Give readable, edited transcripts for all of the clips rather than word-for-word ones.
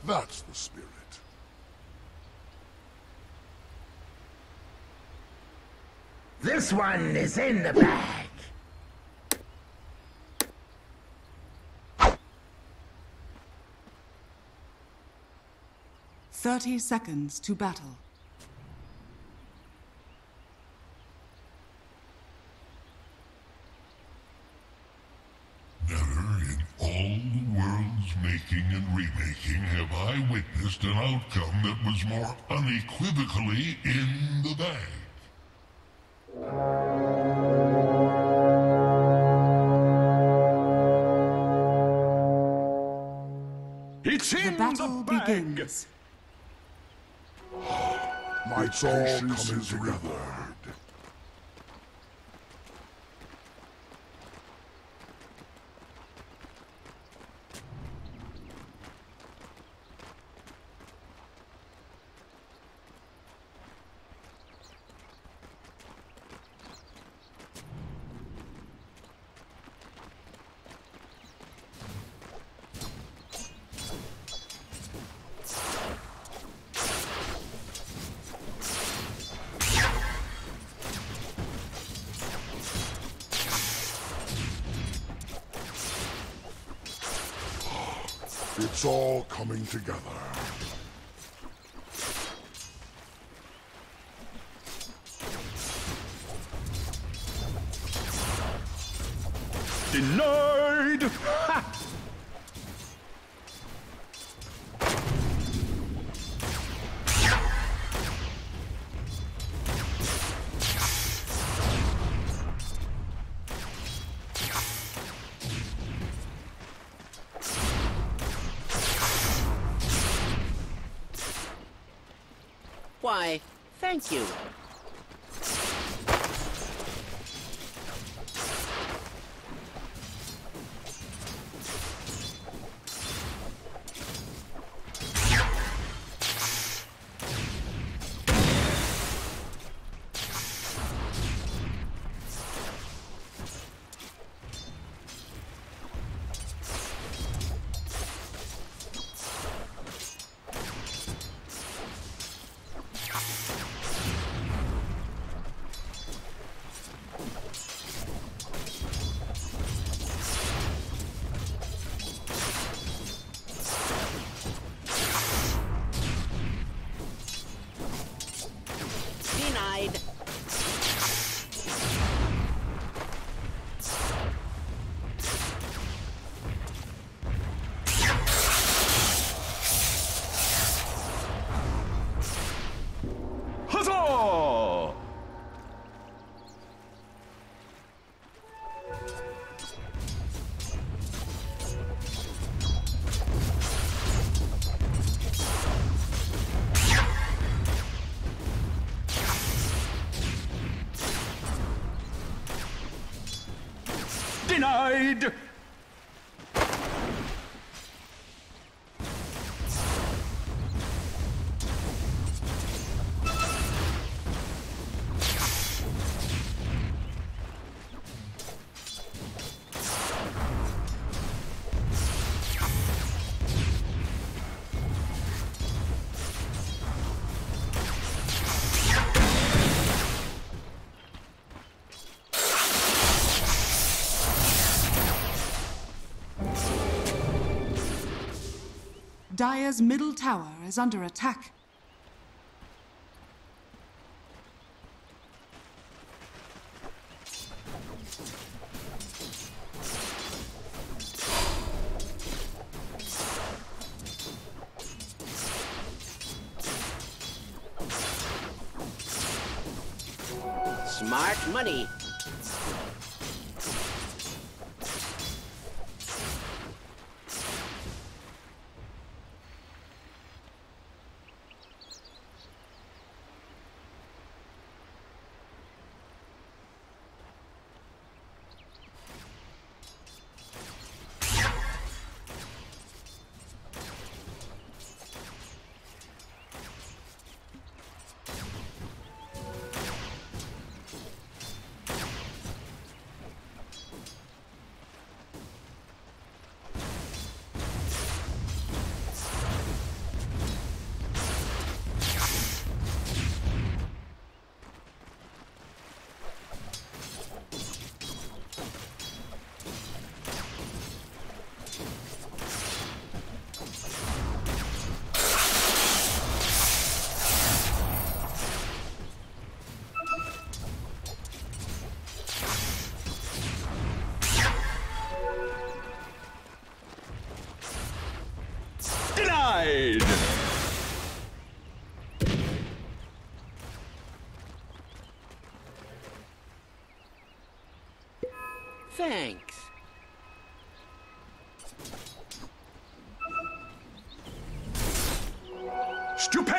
That's the spirit. This one is in the bag. "30 seconds to battle." Never in all the world's making and remaking have I witnessed an outcome that was more unequivocally in the bag. It's The in battle the bag. begins. My patience is rewarded. It's all coming together. Denied! Ha! Why, thank you. Denied. Huzzah! Denied! Dire's middle tower is under attack. Smart money.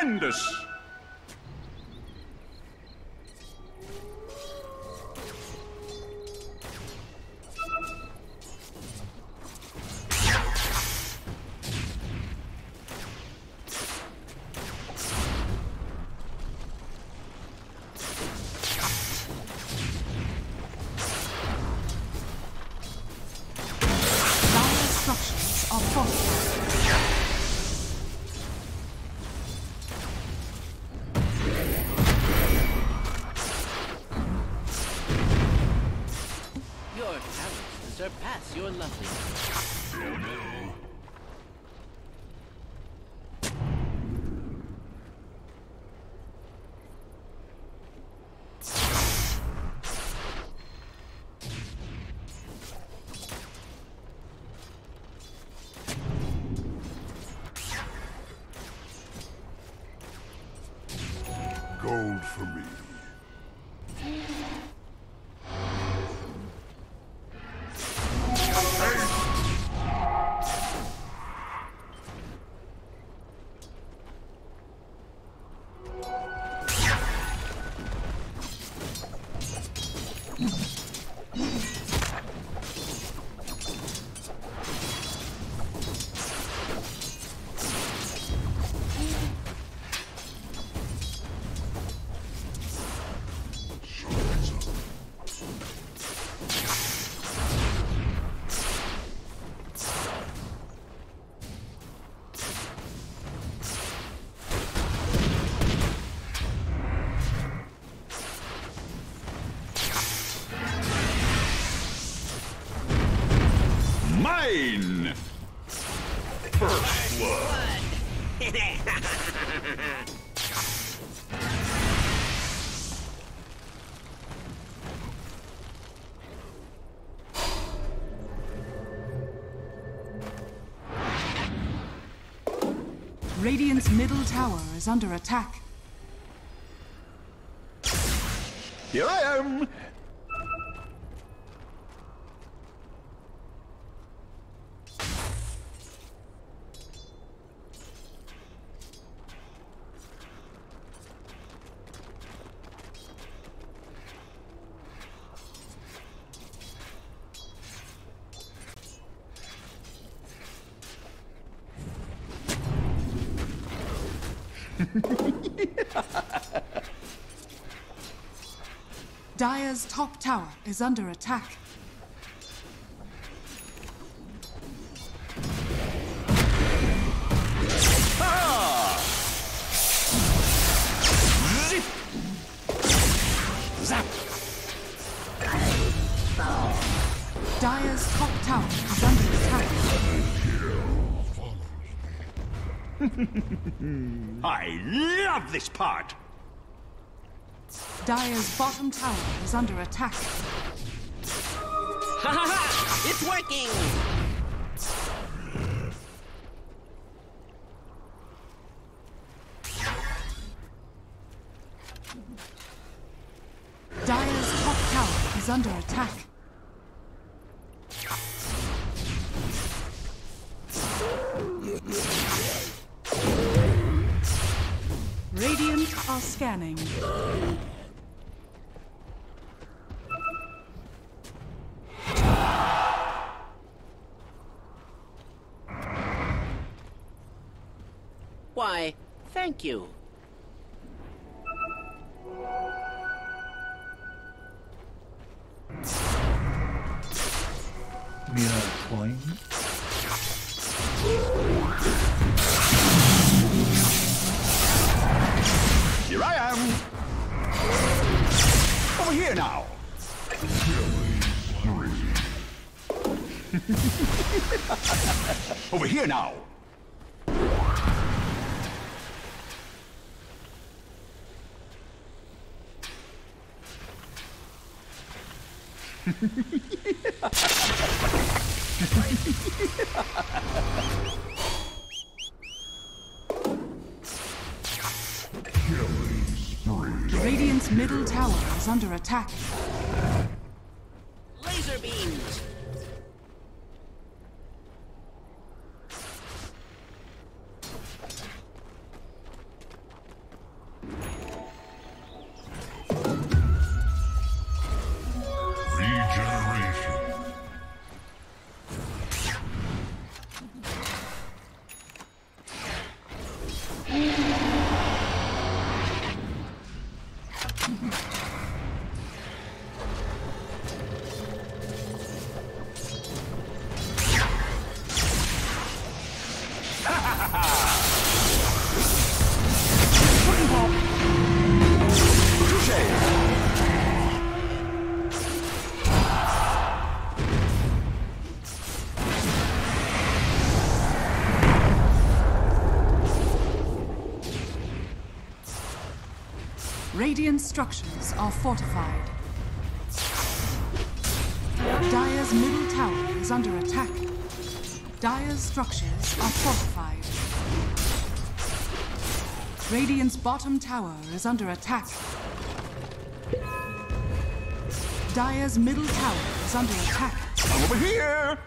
Tremendous! Dire structures are fortified. Your talents surpass your loveliness. Gold for me. Mine! First blood. Radiant's middle tower is under attack. Here I am! Dire's top tower is under attack. Zip! Zap! Dire's top tower is under attack. I love this part! Dire's bottom tower is under attack. Ha ha ha! It's working! Dire's top tower is under attack. Radiant are scanning. Why, thank you. Mirror coin. Here I am! Over here now! Over here now! Radiant's middle tower is under attack. Laser beams! Radiant structures are fortified. Dire's middle tower is under attack. Dire's structures are fortified. Radiant's bottom tower is under attack. Dire's middle tower is under attack. I'm over here!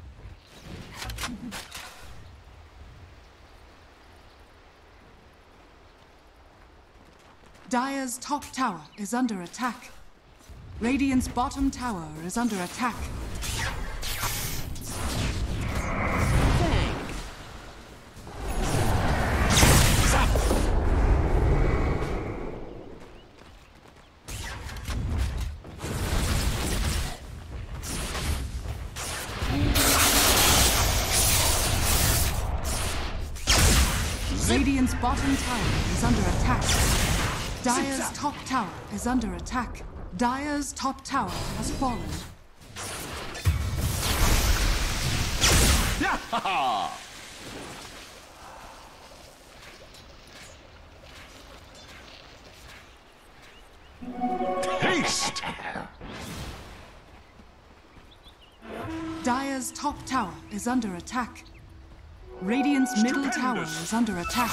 Dire's top tower is under attack. Radiant's bottom tower is under attack. Radiant's bottom tower is under attack. Dire's top tower is under attack. Dire's top tower has fallen. Haste! Dire's top tower is under attack. Radiant's middle tower is under attack.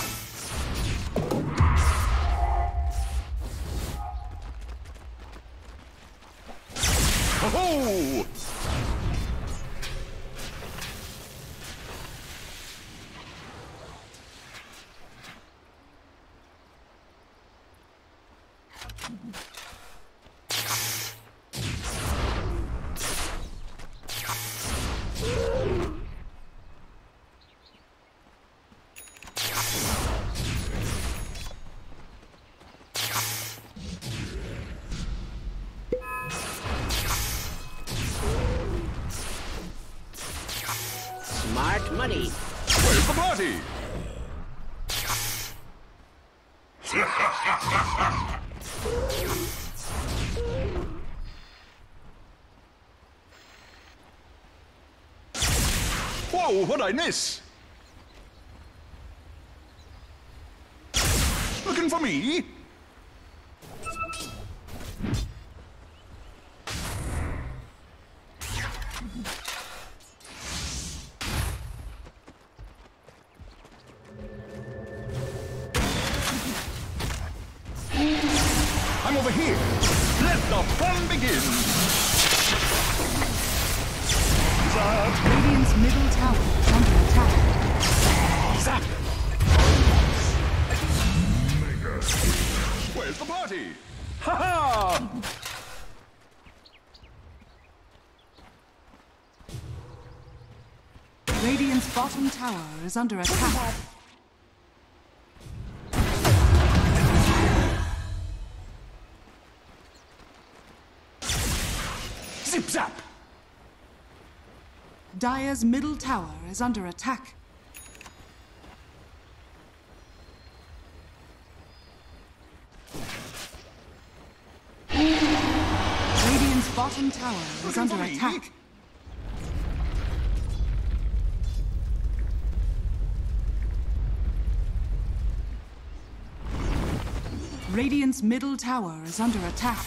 Oh! Smart money. Where's the party? Whoa, what'd I miss? Looking for me? I'm over here. Let the fun begin. Radiant's middle tower is under attack. Zap. Where's the party? Ha ha! Radiant's bottom tower is under attack. Zip zap! Dire's middle tower is under attack. Radiant's bottom tower is under attack. Radiant's middle tower is under attack.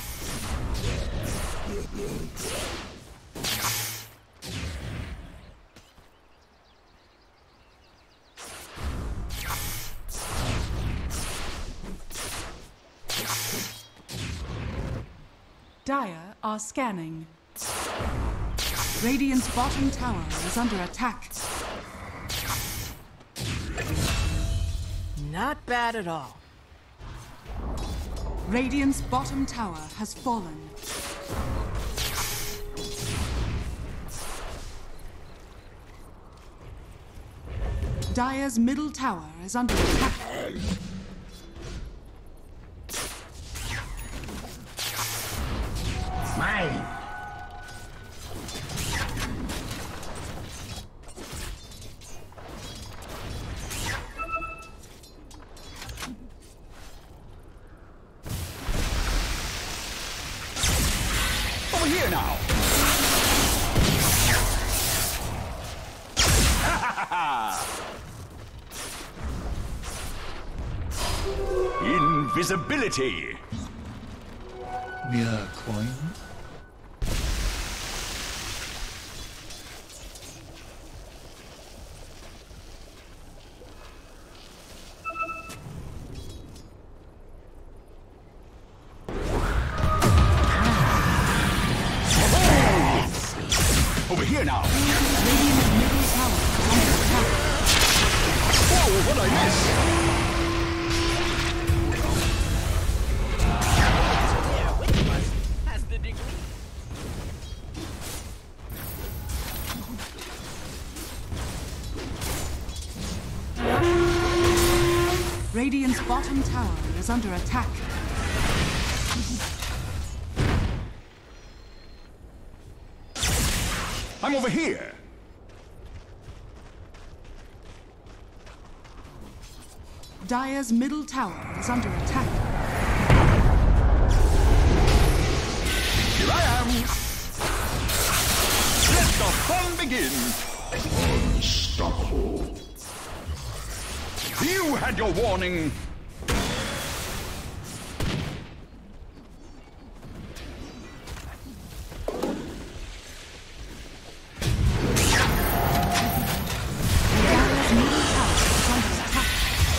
Dire are scanning. Radiant's bottom tower is under attack. Not bad at all. Radiant's bottom tower has fallen. Dire's middle tower is under attack. Mine. Over here now. Invisibility. Me a coin? Over here now. Radiant's middle tower is under attack. Whoa, what'd I miss? Has the degree. Radiant's bottom tower is under attack. I'm over here. Dire's middle tower is under attack. Here I am. Let the fun begin. Unstoppable. You had your warning. Dire's middle tower is under attack.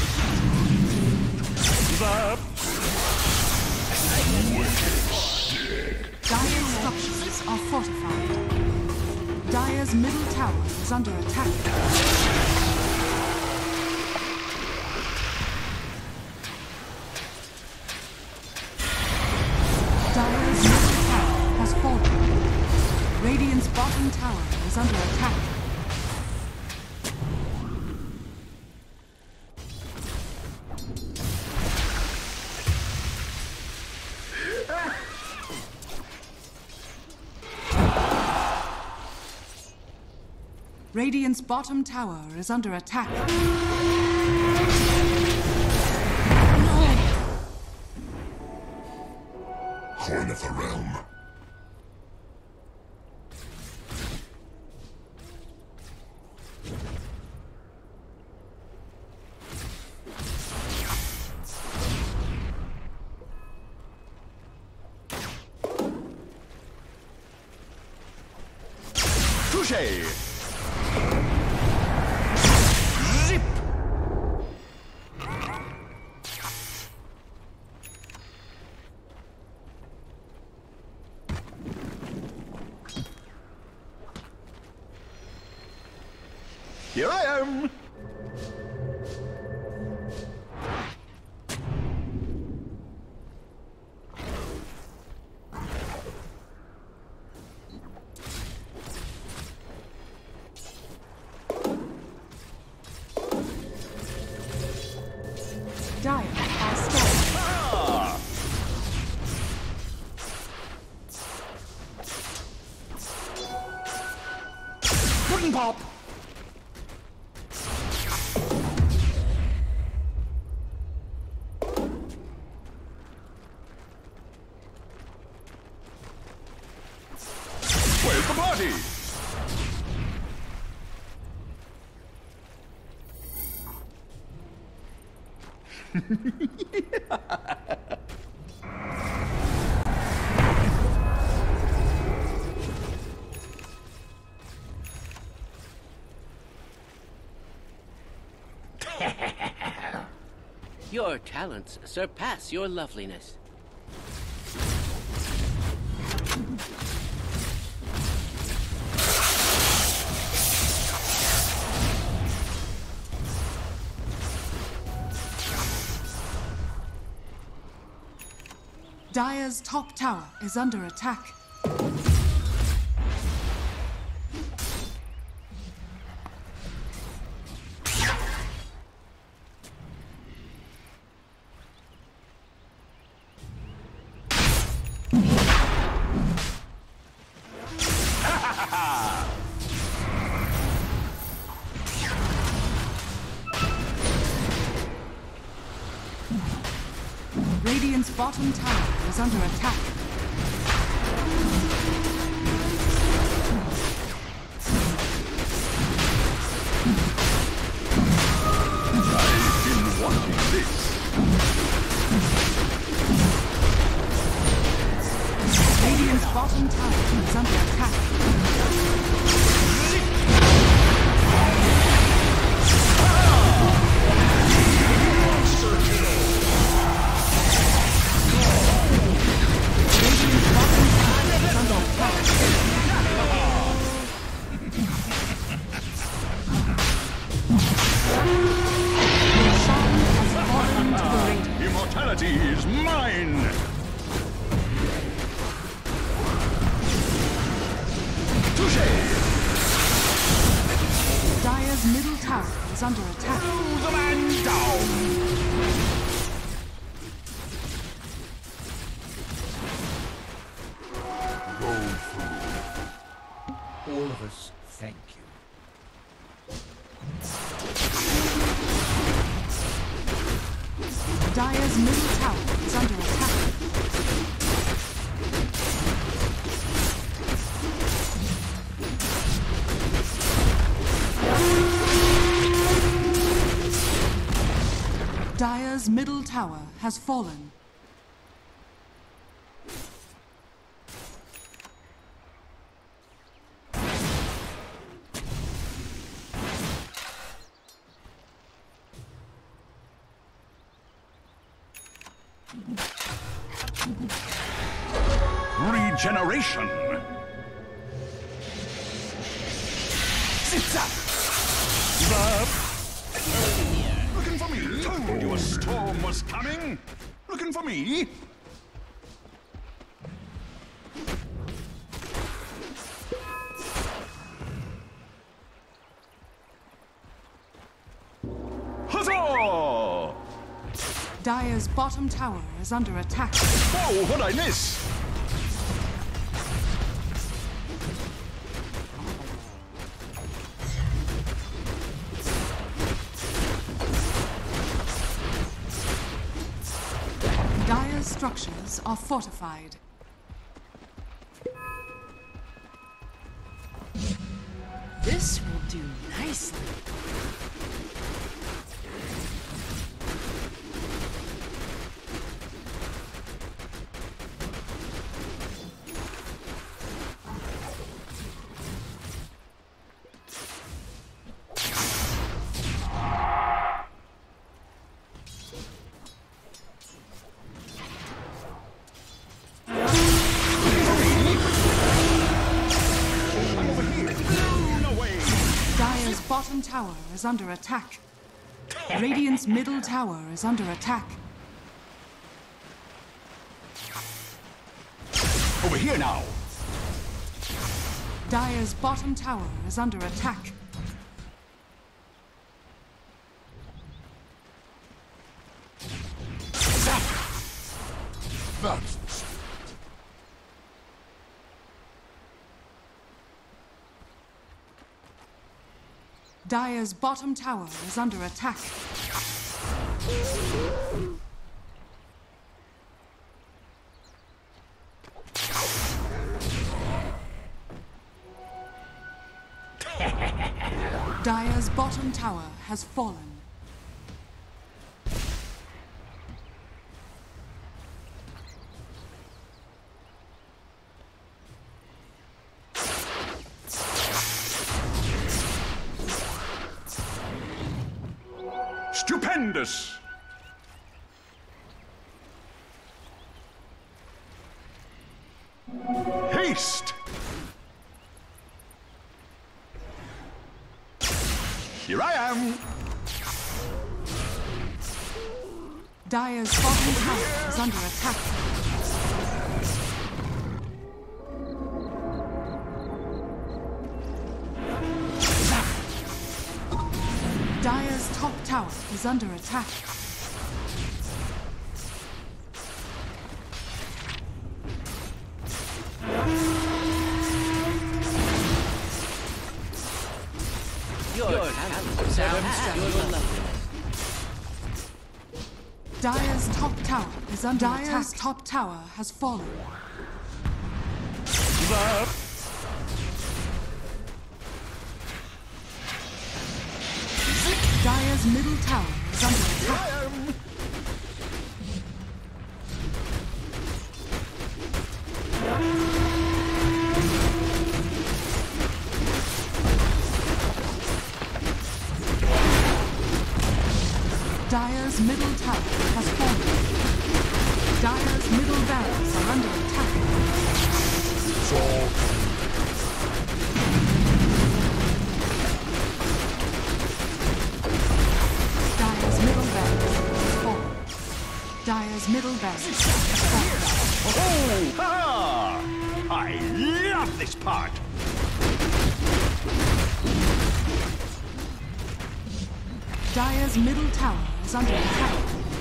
Zap. Dire's structures are fortified. Dire's middle tower is under attack. Dire's middle tower has fallen. Radiant's bottom tower is under attack. Radiant's bottom tower is under attack. Coin of the realm. Touché. Zip. Here I am. Dire are stalled. Ah. Wooden pop. Where's the party? Your talents surpass your loveliness. Dire's top tower is under attack. Radiant's bottom tower is under attack. I've been wanting this. bottom tower is under attack. Radiant's bottom tower is under attack. Immortality is mine! Touché! Dire's middle tower is under attack. The man down! All of us, thank you. Dire's middle tower is under attack. Dire's middle tower has fallen. Regeneration! Zip-zap! Looking for me? Told you a storm was coming! Looking for me? Huzzah! Dire's bottom tower is under attack. Whoa, what'd I miss? Dire's structures are fortified. This will do nicely. Dire's bottom tower is under attack. Radiant's middle tower is under attack. Over here now! Dire's bottom tower is under attack. That's the spirit. Dire's bottom tower is under attack. Dire's bottom tower has fallen. Stupendous! Haste! Here I am! Dire's bottom tower is under attack. Dire's top tower is under attack. Your talent surpass your loveliness. Dire's top tower is under attack. Dire's top tower has fallen. Dire's middle tower is under attack. Dire's middle tower has fallen. Dire's middle barracks are under attack. Dire's middle barracks has fallen. Dire's middle barracks has fallen. Oh! Ha! I love this part! Dire's middle tower is under attack.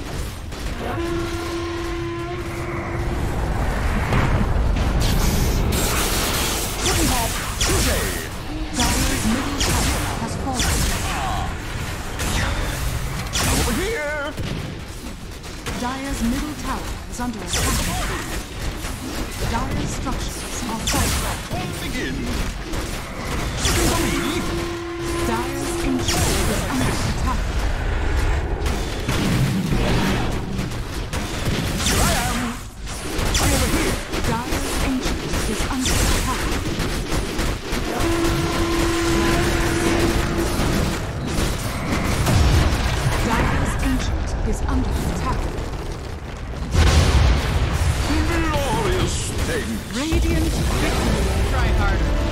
Dire's middle tower has fallen. Over here! Dire's middle tower is under attack. Dire's structures are falling. All begin! Looking for me? Dire's ancient is under attack. Here I am! Over here! Dire's ancient is under attack. Dire's ancient is under attack. Glorious thing! Radiant victory. Try harder.